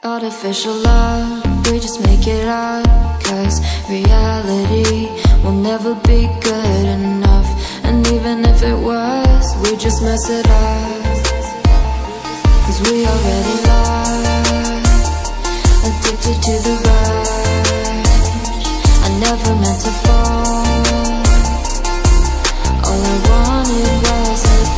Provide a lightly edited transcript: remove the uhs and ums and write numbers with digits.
Artificial love, we just make it up, 'cause reality will never be good enough. And even if it was, we just mess it up, 'cause we already lost, addicted to the rush.